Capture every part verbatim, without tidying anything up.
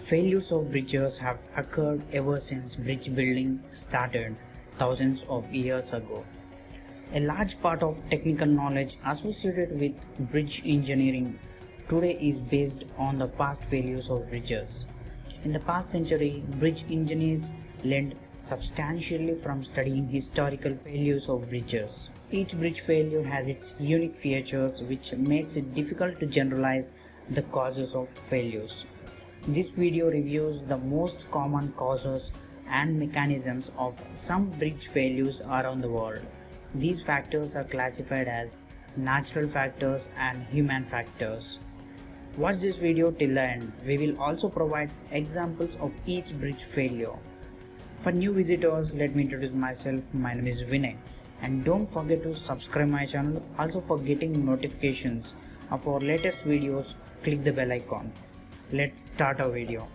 Failures of bridges have occurred ever since bridge building started thousands of years ago. A large part of technical knowledge associated with bridge engineering today is based on the past failures of bridges. In the past century, bridge engineers learned substantially from studying historical failures of bridges. Each bridge failure has its unique features which makes it difficult to generalize the causes of failures. This video reviews the most common causes and mechanisms of some bridge failures around the world. These factors are classified as natural factors and human factors. Watch this video till the end. We will also provide examples of each bridge failure. For new visitors, let me introduce myself. My name is Vinay, and don't forget to subscribe my channel. Also, for getting notifications of our latest videos, click the bell icon. Let's start our video.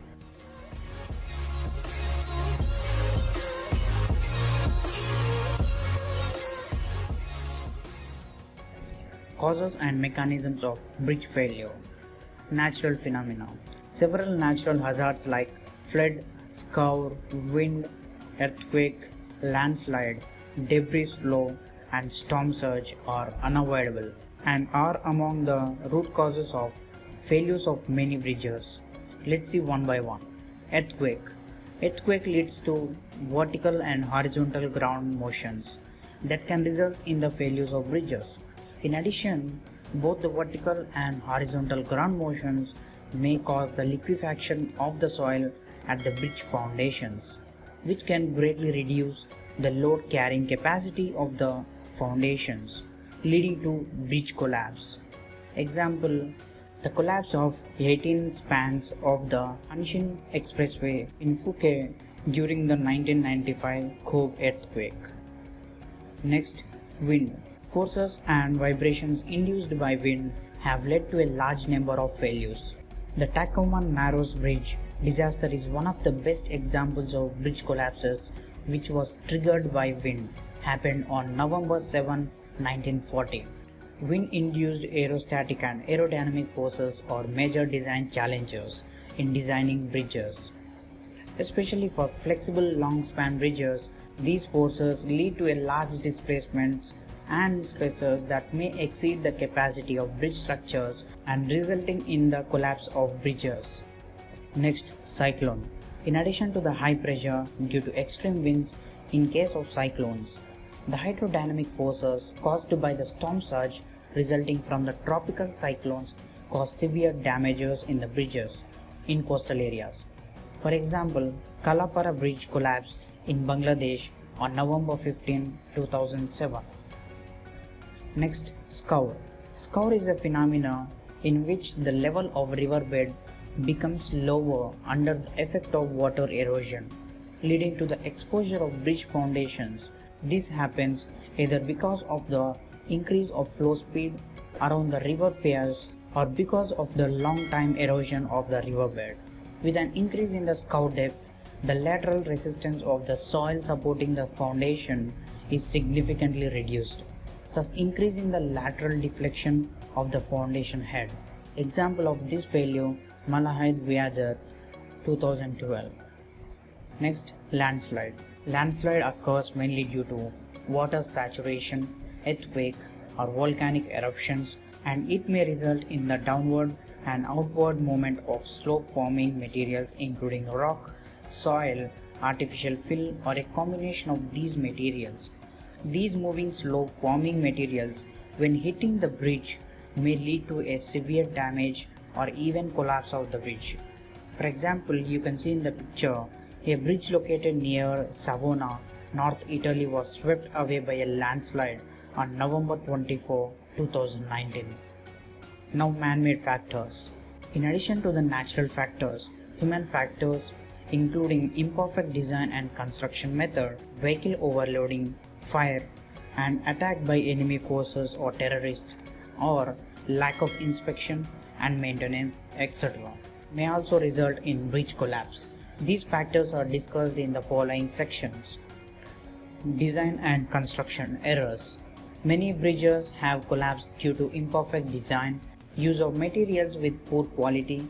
Causes and mechanisms of bridge failure. Natural phenomena. Several natural hazards like flood, scour, wind, earthquake, landslide, debris flow, and storm surge are unavoidable and are among the root causes of failures of many bridges. Let's see one by one. Earthquake. Earthquake leads to vertical and horizontal ground motions that can result in the failures of bridges. In addition, both the vertical and horizontal ground motions may cause the liquefaction of the soil at the bridge foundations, which can greatly reduce the load carrying capacity of the foundations, leading to bridge collapse. Example: the collapse of eighteen spans of the Hanshin Expressway in Phuket during the nineteen ninety-five Kobe earthquake. Next, wind. Forces and vibrations induced by wind have led to a large number of failures. The Tacoma Narrows Bridge disaster is one of the best examples of bridge collapses which was triggered by wind. Happened on November seventh, nineteen forty. Wind-induced aerostatic and aerodynamic forces are major design challenges in designing bridges. Especially for flexible long-span bridges, these forces lead to a large displacements and stresses that may exceed the capacity of bridge structures and resulting in the collapse of bridges. Next, cyclone. In addition to the high pressure due to extreme winds in case of cyclones, the hydrodynamic forces caused by the storm surge resulting from the tropical cyclones cause severe damages in the bridges in coastal areas. For example, Kalapara Bridge collapsed in Bangladesh on November fifteenth, two thousand seven. Next, scour. Scour is a phenomena in which the level of riverbed becomes lower under the effect of water erosion, leading to the exposure of bridge foundations. This happens either because of the increase of flow speed around the river piers or because of the long time erosion of the riverbed. With an increase in the scour depth, the lateral resistance of the soil supporting the foundation is significantly reduced, thus increasing the lateral deflection of the foundation head. Example of this failure: Malahide Viaduct, two thousand twelve. Next, landslide. Landslide occurs mainly due to water saturation, earthquake, or volcanic eruptions, and it may result in the downward and outward movement of slope-forming materials including rock, soil, artificial fill, or a combination of these materials. These moving slope-forming materials, when hitting the bridge, may lead to a severe damage or even collapse of the bridge. For example, you can see in the picture, a bridge located near Savona, North Italy was swept away by a landslide on November twenty-fourth, two thousand nineteen. Now, man-made factors. In addition to the natural factors, human factors including imperfect design and construction method, vehicle overloading, fire, and attack by enemy forces or terrorists, or lack of inspection and maintenance, et cetera, may also result in bridge collapse. These factors are discussed in the following sections. Design and construction errors. Many bridges have collapsed due to imperfect design, use of materials with poor quality,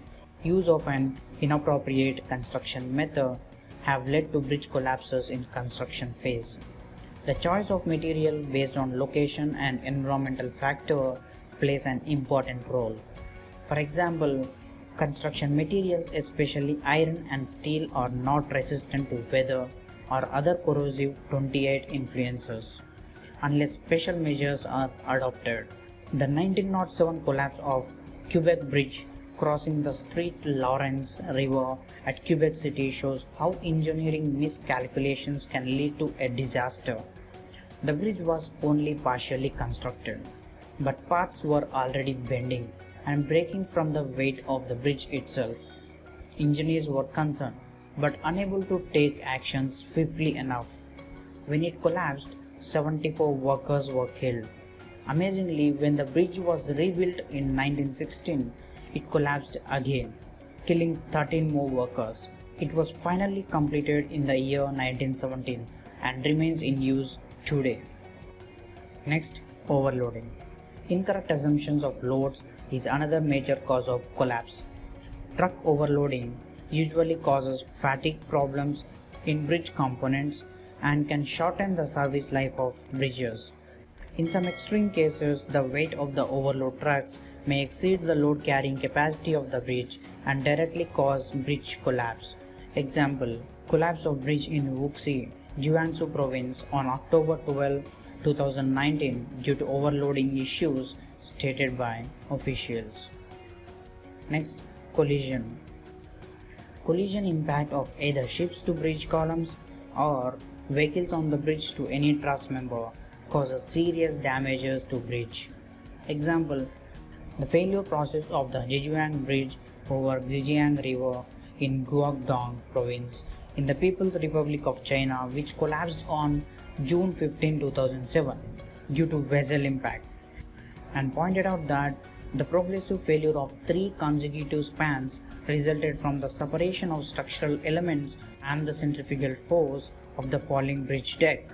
use of an inappropriate construction method have led to bridge collapses in construction phase. The choice of material based on location and environmental factor plays an important role. For example, construction materials, especially iron and steel, are not resistant to weather or other corrosive twenty-eight influences unless special measures are adopted. The nineteen oh seven collapse of Quebec Bridge crossing the Saint Lawrence River at Quebec City shows how engineering miscalculations can lead to a disaster. The bridge was only partially constructed, but parts were already bending and breaking from the weight of the bridge itself. Engineers were concerned but unable to take actions swiftly enough. When it collapsed, seventy-four workers were killed. Amazingly, when the bridge was rebuilt in nineteen sixteen, it collapsed again, killing thirteen more workers. It was finally completed in the year nineteen seventeen and remains in use today. Next, overloading. Incorrect assumptions of loads is another major cause of collapse. Truck overloading usually causes fatigue problems in bridge components and can shorten the service life of bridges. In some extreme cases, the weight of the overload trucks may exceed the load carrying capacity of the bridge and directly cause bridge collapse. Example, collapse of bridge in Wuxi, Jiangsu province on October twelfth, two thousand nineteen due to overloading issues stated by officials. Next, collision. Collision impact of either ships to bridge columns or vehicles on the bridge to any truss member causes serious damages to bridge. Example, the failure process of the Zhejiang Bridge over Zhejiang River in Guangdong province in the People's Republic of China, which collapsed on June fifteenth, two thousand seven due to vessel impact, and pointed out that the progressive failure of three consecutive spans resulted from the separation of structural elements and the centrifugal force of the falling bridge deck.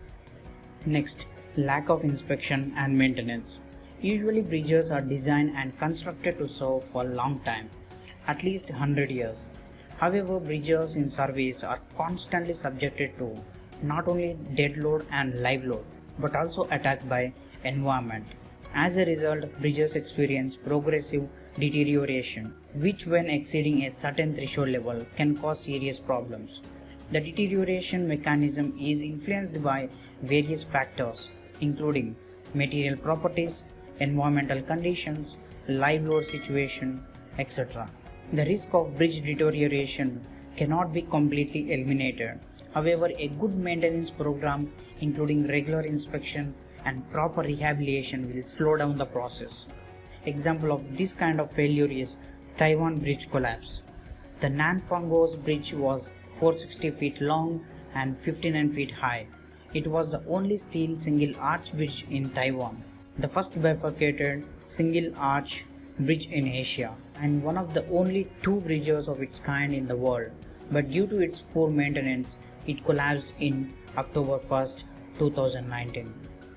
Next, lack of inspection and maintenance. Usually bridges are designed and constructed to serve for a long time, at least one hundred years. However, bridges in service are constantly subjected to not only dead load and live load, but also attacked by environment. As a result, bridges experience progressive deterioration, which when exceeding a certain threshold level can cause serious problems. The deterioration mechanism is influenced by various factors, including material properties, environmental conditions, live load situation, et cetera. The risk of bridge deterioration cannot be completely eliminated. However, a good maintenance program, including regular inspection and proper rehabilitation, will slow down the process. Example of this kind of failure is Taiwan Bridge collapse. The Nanfangos Bridge was four hundred sixty feet long and fifty-nine feet high. It was the only steel single arch bridge in Taiwan, the first bifurcated single arch bridge in Asia, and one of the only two bridges of its kind in the world. But due to its poor maintenance, it collapsed in October first, two thousand nineteen.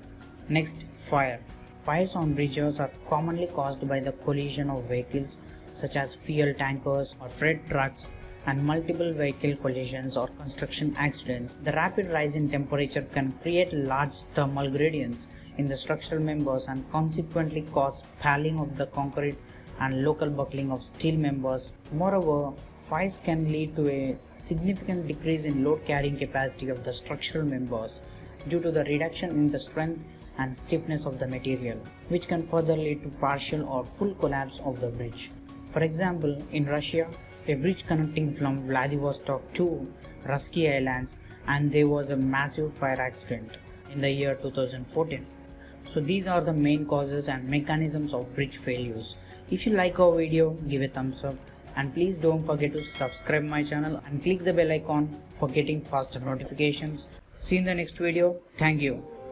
Next, fire. Fires on bridges are commonly caused by the collision of vehicles such as fuel tankers or freight trucks and multiple vehicle collisions or construction accidents. The rapid rise in temperature can create large thermal gradients in the structural members and consequently cause spalling of the concrete and local buckling of steel members. Moreover, fires can lead to a significant decrease in load carrying capacity of the structural members due to the reduction in the strength and stiffness of the material, which can further lead to partial or full collapse of the bridge. For example, in Russia, a bridge connecting from Vladivostok to Russky Islands, and there was a massive fire accident in the year two thousand fourteen. So these are the main causes and mechanisms of bridge failures. If you like our video, give a thumbs up, and please don't forget to subscribe my channel and click the bell icon for getting faster notifications. See you in the next video. Thank you.